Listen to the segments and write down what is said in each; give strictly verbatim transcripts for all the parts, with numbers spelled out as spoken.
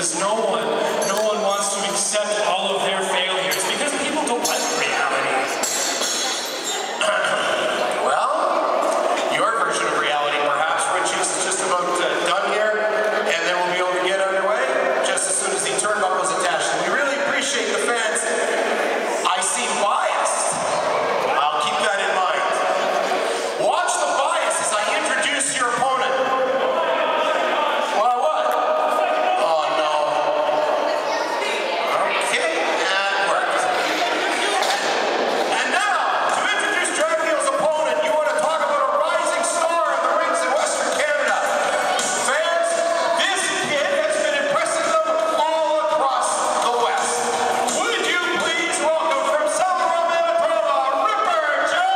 because no one, no one wants to accept all of their failures because people don't like reality. Well, your version of reality, perhaps, Rich, is just about uh, done here, and then we'll be able to get underway just as soon as the turnbuckle is attached. And we really appreciate the fans. I seem biased. I'll keep that in mind. Watch the bias as I introduce your opponent. Well, what? Oh, no. Okay, that worked. And now, to introduce Dragneil's opponent, you want to talk about a rising star in the rings in Western Canada. Fans, this kid has been impressing them all across the West. Would you please welcome from Southern Manitoba, Ripper Jeff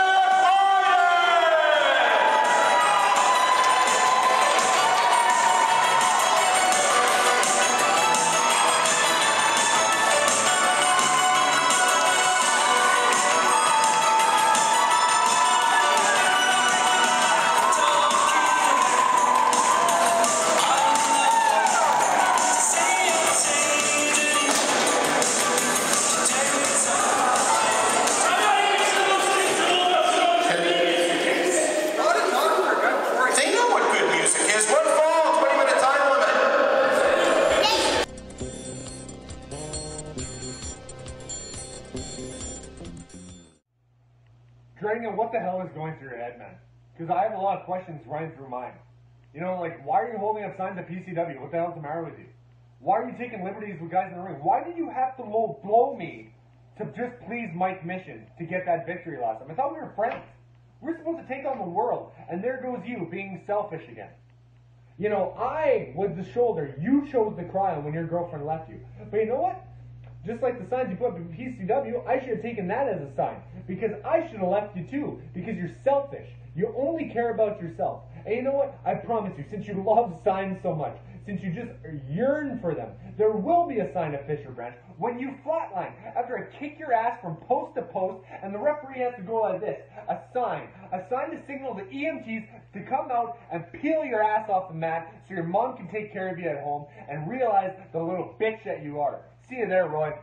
They know what good music is. One fall, twenty minute time limit. Dragneil, what the hell is going through your head, man? Because I have a lot of questions running through mine. You know, like, why are you holding up signs at P C W? What the hell's the matter with you? Why are you taking liberties with guys in the ring? Why did you have to low blow me to just please Mike Mission to get that victory last time? I thought we were friends. We're supposed to take on the world, and there goes you being selfish again. You know, I was the shoulder you chose to cry on when your girlfriend left you. But you know what? Just like the signs you put up in P C W, I should have taken that as a sign. Because I should have left you too. Because you're selfish. You only care about yourself. And you know what? I promise you, since you love signs so much, since you just yearn for them, there will be a sign of Fisher Branch when you flatline. After I kick your ass from post to post, and the referee has to go like this. A sign. A sign to signal the E M Ts to come out and peel your ass off the mat so your mom can take care of you at home and realize the little bitch that you are. See you there, Roy.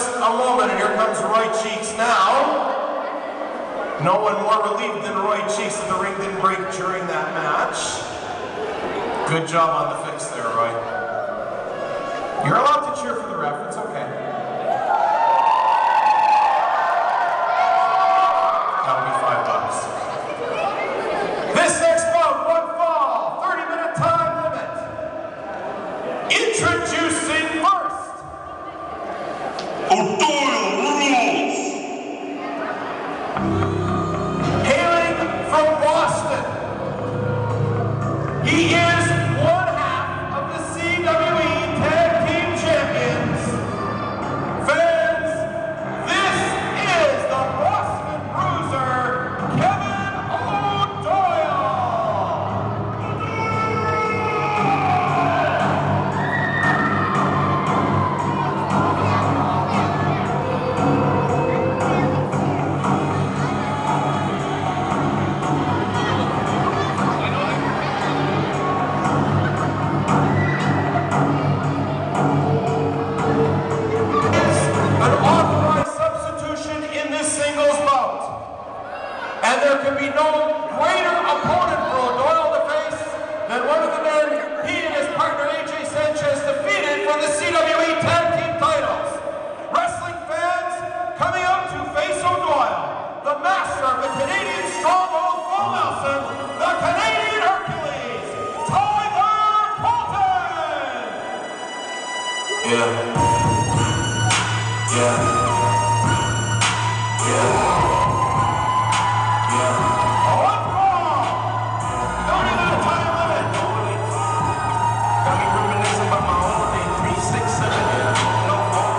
just a moment, and here comes Roy Cheeks now. No one more relieved than Roy Cheeks that the ring didn't break during that match. Good job on the fix there, Roy. You're allowed to cheer for the ref, it's okay. That'll be five bucks. This next bout, one fall, thirty minute time limit. Introducing first, O'Doyle Rules. Hailing from Boston, he is one half of the C W E Tag Team Champions. Fans, this is the Boston Bruiser, Kevin O'Doyle. An authorized substitution in this singles bout. And there can be no greater opponent for O'Doyle to face than one of the men he and his partner A J Sanchez defeated for the C W E Tag Team titles. Wrestling fans, coming out to face O'Doyle, the master of the Canadian Stronghold, Full Nelson, the Canadian Hercules, Tyler Colton! Yeah. Yeah. Yeah. Yeah. One fall! Don't even have time limit! Got me reminiscing about my old day, three, six, seven, yeah. No more.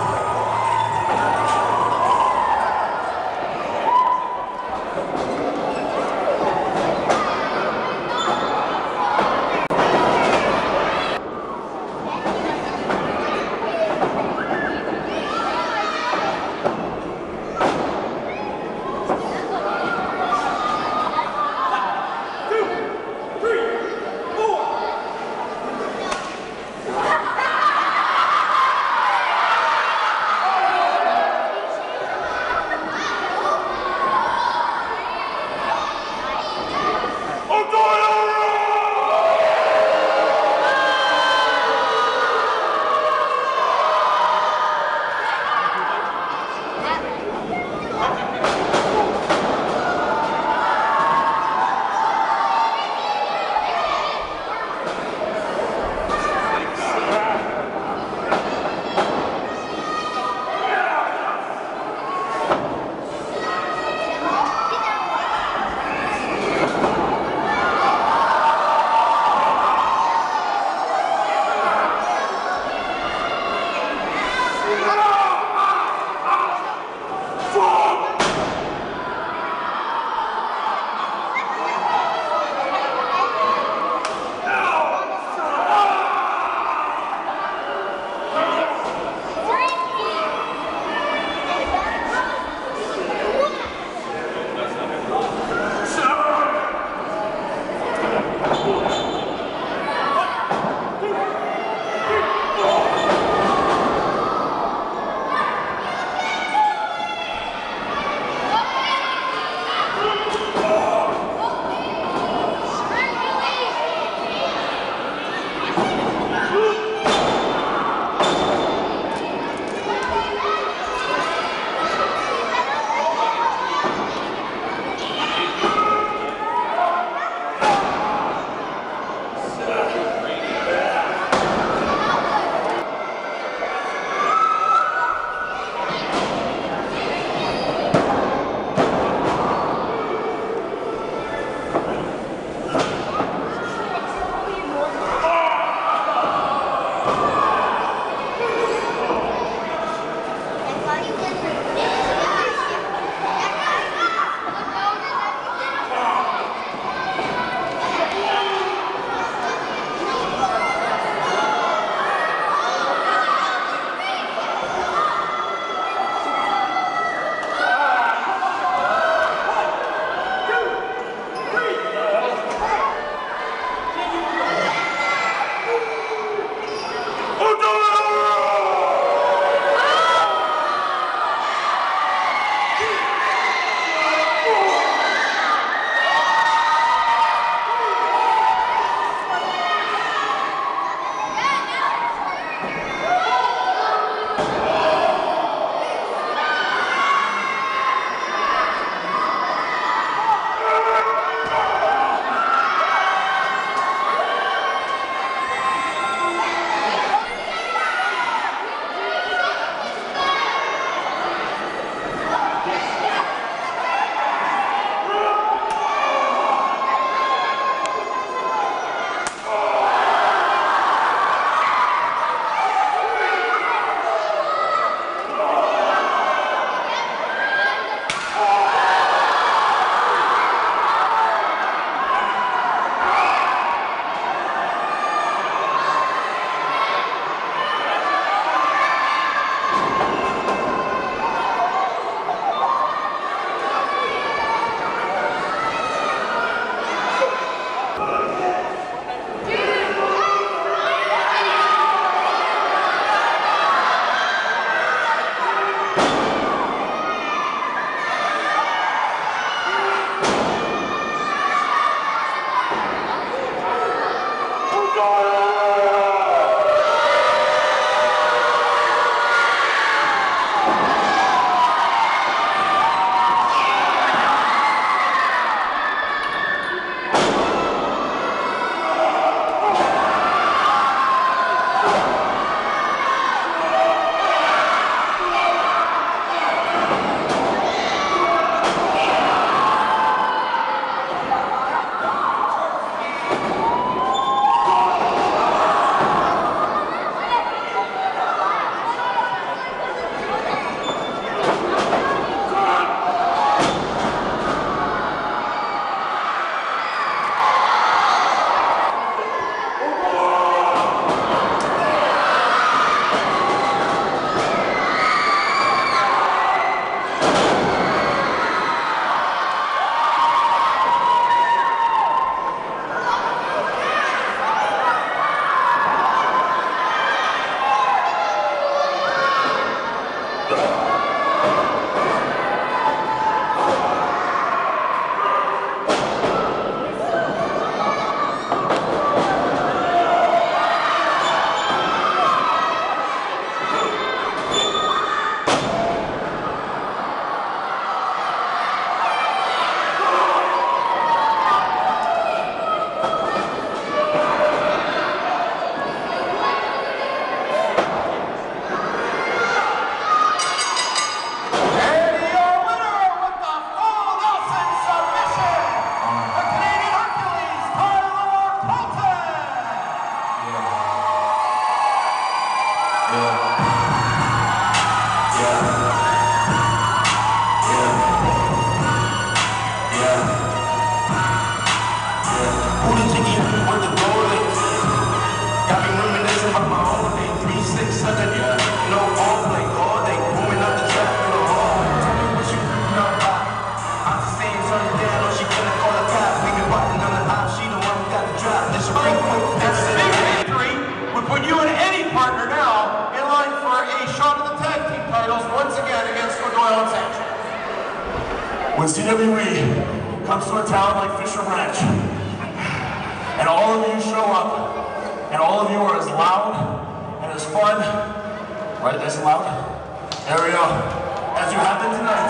oil and sanction. When C W E comes to a town like Fisher Ranch, and all of you show up, and all of you are as loud and as fun, right, nice and loud, there we go, as you have been tonight.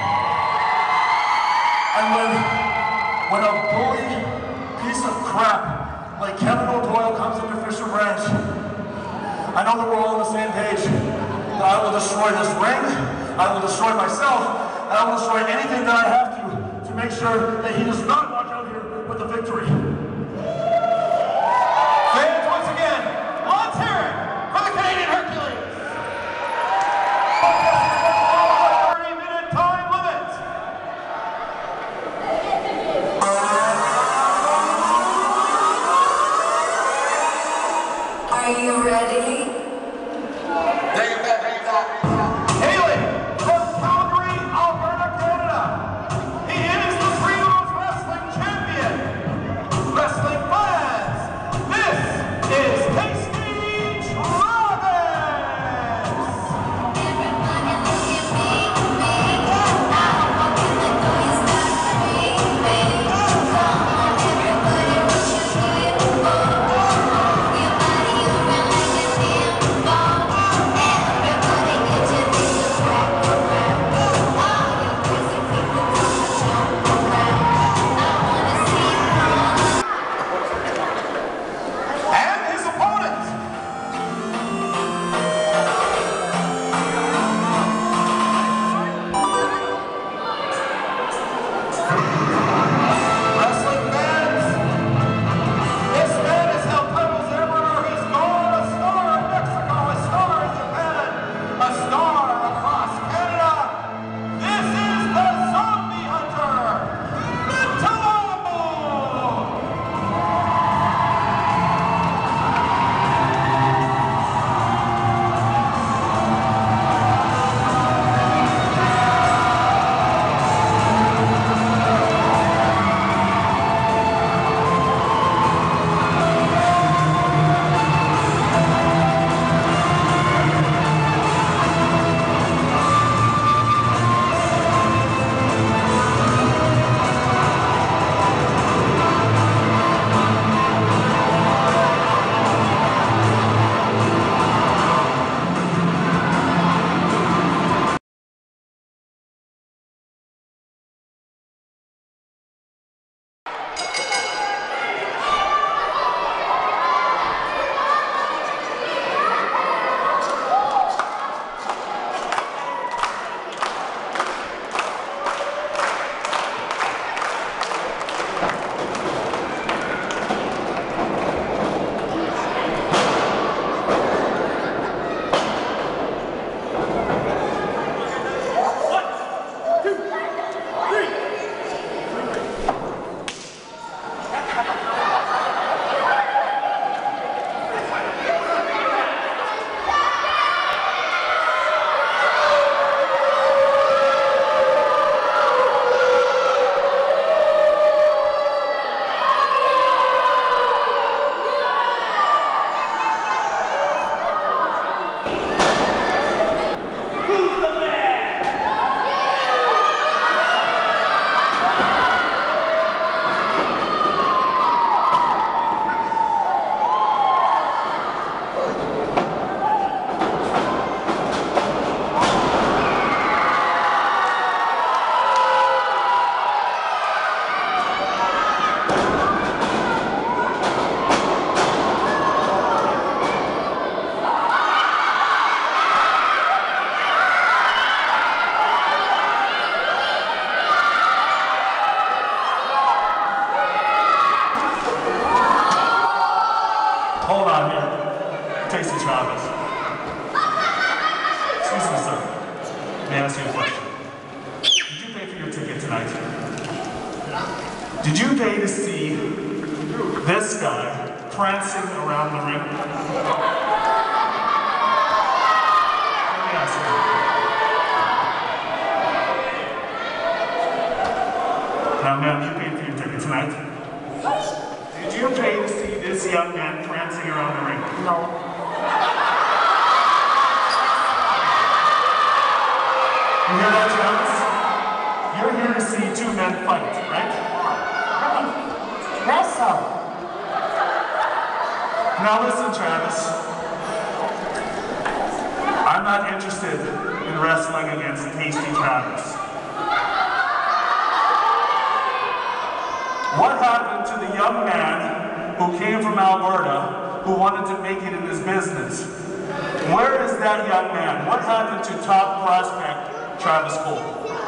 And when, when a bully piece of crap like Kevin O'Doyle comes into Fisher Ranch, I know that we're all on the same page. That I will destroy this ring, I will destroy myself, and I will destroy anything that I have to to make sure that he does not walk out here with the victory. Fans, once again, let's hear it for the Canadian Hercules. thirty minute time limit. Are you ready? Take it back, take it back. Haley from Calgary, Alberta, Canada. He is the Primos Wrestling Champion. Wrestling fans, this is Tasty Travis. Everybody look at me, me. I'm walking the door, it's not free, me. Come on, everybody, what you waiting for? Your body open like a damn ball. Everybody get your knees to crack around. All you crazy people come and jump around. I wanna see you run. And his opponent. Wrestling fans, this man has held titles everywhere he's gone. A star in Mexico, a star in Japan, a star across Canada. This is the Zombie Hunter, Mentallo! Hold on here. Tasty Travis. Excuse me, sir. May I ask you a question? Did you pay for your ticket tonight? Did you pay to see this guy prancing around the ring? Let me ask you. Now, ma'am, you paid for your ticket tonight? Did you pay to see this young man prancing around the ring? No. You hear that, Travis? You're here to see two men fight, right? Wrestle. Now listen, Travis. I'm not interested in wrestling against Tasty Travis. What happened to the young man who came from Alberta who wanted to make it in his business? Where is that young man? What happened to top prospect Travis Cole?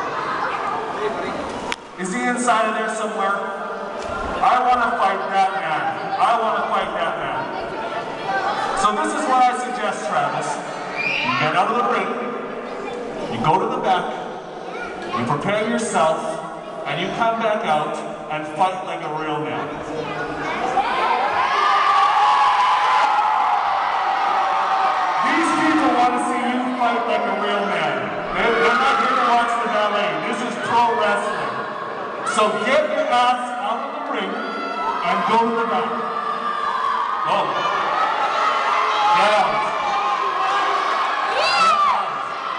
Is he inside of there somewhere? I want to fight that man. I want to fight that man. So this is what I suggest, Travis. You get out of the ring, you go to the back, you prepare yourself, and you come back out and fight like a real man. These people want to see you fight like a real man. They're, they're not here to watch the ballet. This is pro wrestling. So get your ass out of the ring and go to the back. Go. Get out. Get out.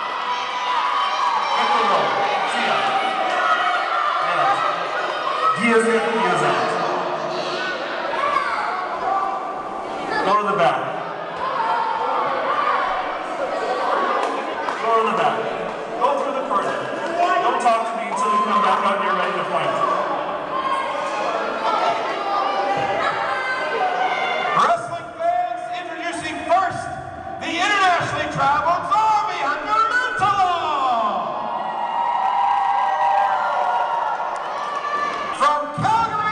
Hit the road. See ya. Get out. Gears in, gears out. Go to the back. Go to the back. Go through the curtain. Don't talk to me until you come back out and you're ready to fight. Wrestling fans, introducing first the internationally traveled Zombie Hunter Mentalon! From Calgary,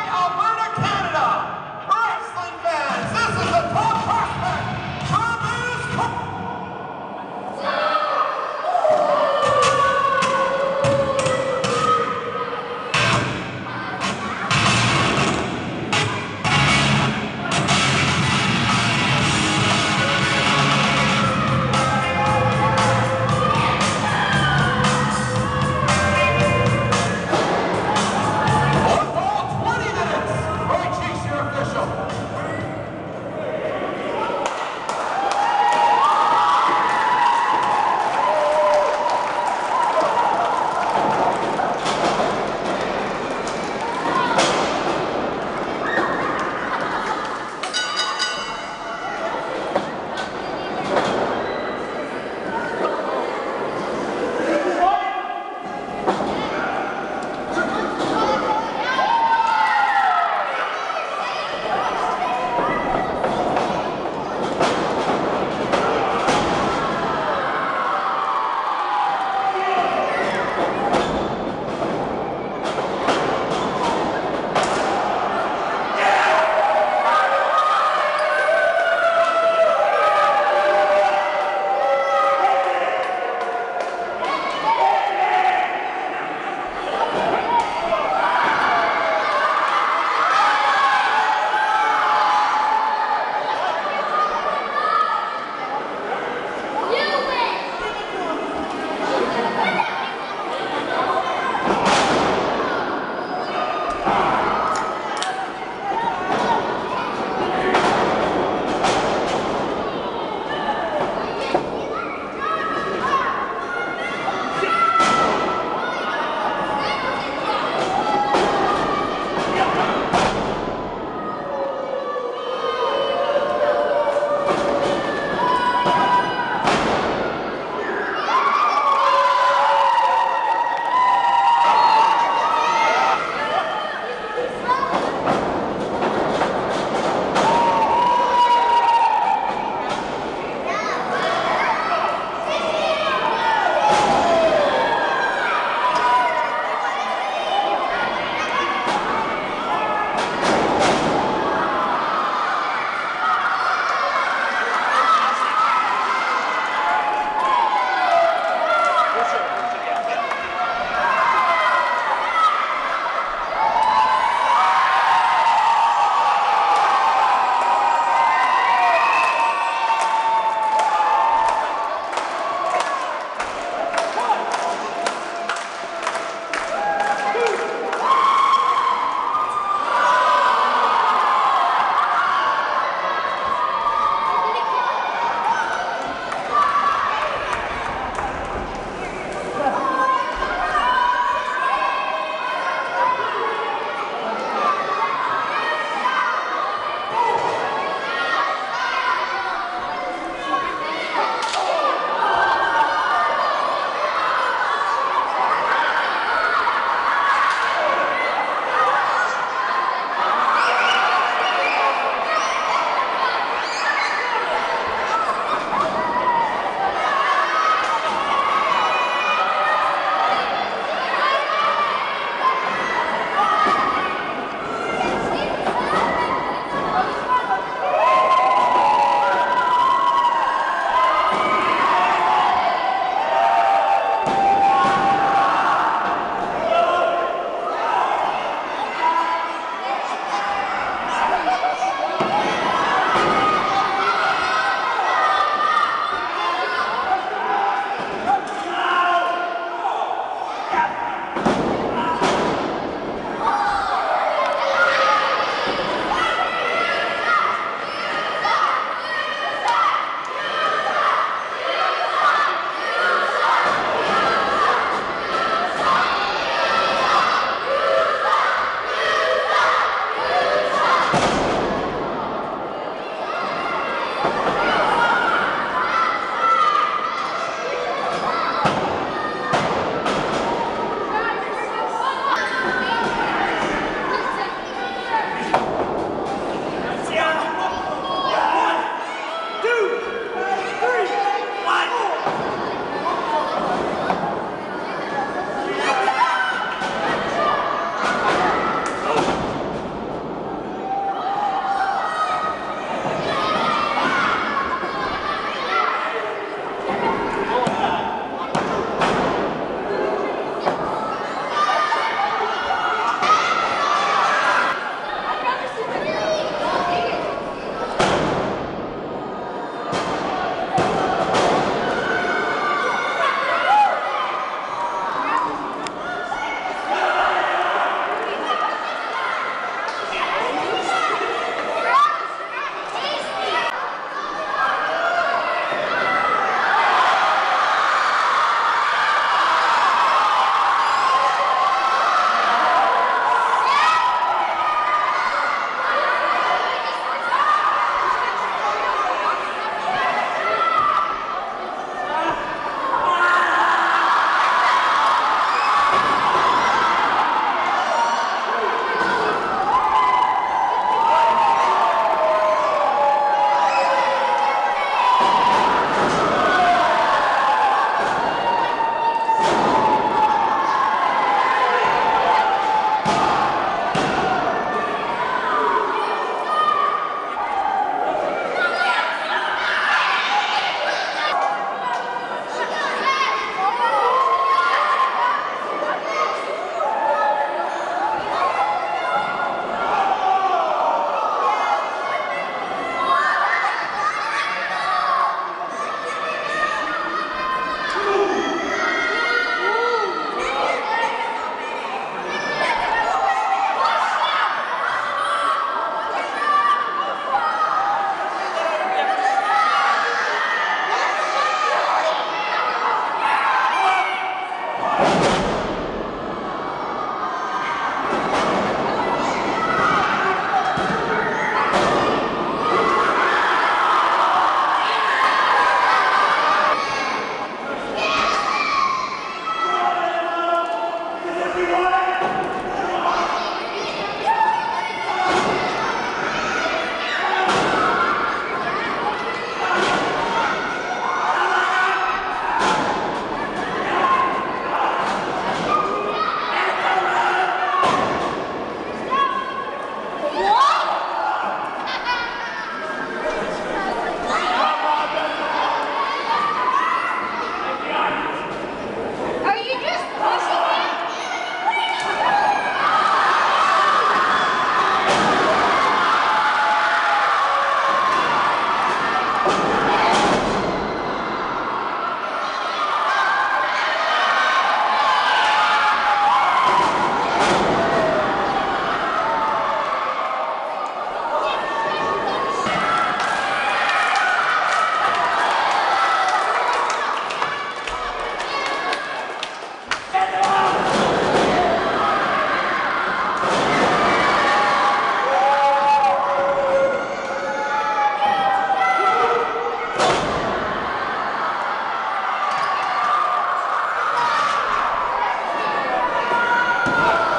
Thank you.